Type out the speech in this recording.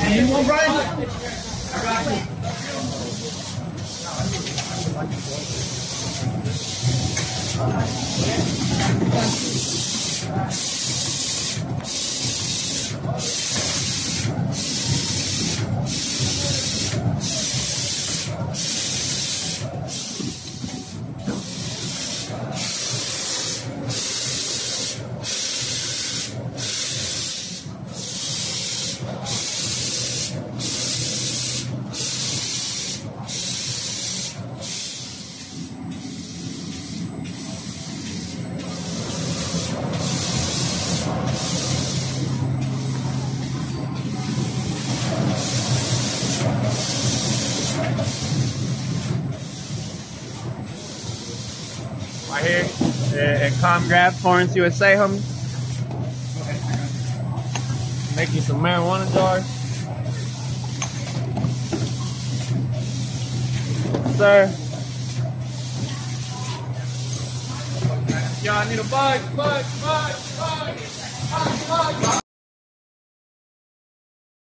You want Brian? I got you. Right here at Calm Grab, Florence, USA, homie. Making some marijuana jars. Sir. Y'all need a bug.